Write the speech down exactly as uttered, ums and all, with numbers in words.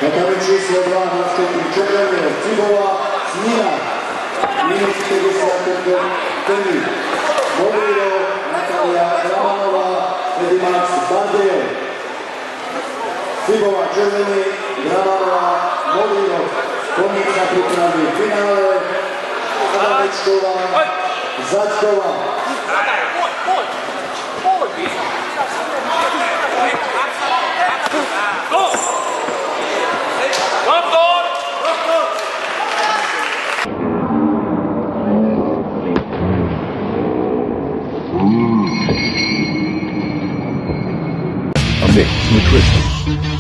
Metami číslo dva na vstupu Červeného Cibova Smina. Minus päťdesiatpäť Temi. Modrilo Natalia Ramanová, Edimax Bardejo. Cibova Červený, Ramanová, Modrilo. Koniec na prípravy v finále. Adamečková, Zaďková. A mixed nutrition.